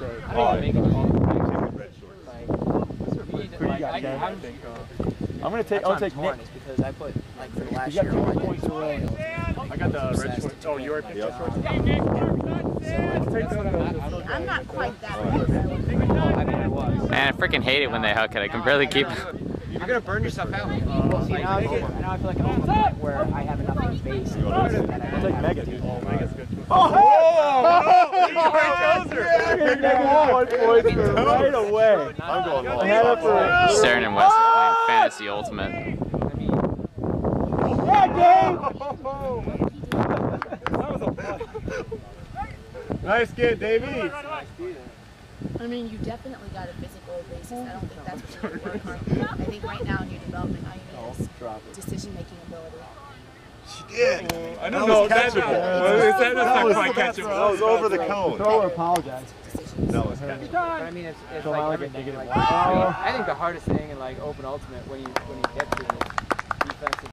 say, I don't make it all. I'm gonna take. I'll take Nick. Is because I put like for the last You year. got 2 points away. I got the red shorts. Oh, your picture shorts? I'm not quite that bad. I mean, I was. Man, I freaking hate it when they hook it. I can barely keep. You're gonna burn yourself out. Well, see, now I feel like I'm at the point where I have enough in base. I'll take Megan. Oh, Megan's good. Oh! Right away. I'm going long. Stern and Wes are playing Fantasy Ultimate. Yeah, Dave! That was a play. Nice kid, Davey. I mean, you definitely got a physical basis. I don't think that's what you work on. I think right now in your development, all you need is decision-making ability. Yeah. I don't know. That's not quite catchable. That was over the cone. Throw or apologize. No, it's catchable. I mean, it's like everything. Like, I think the hardest thing in like open ultimate when you get to it is defensive.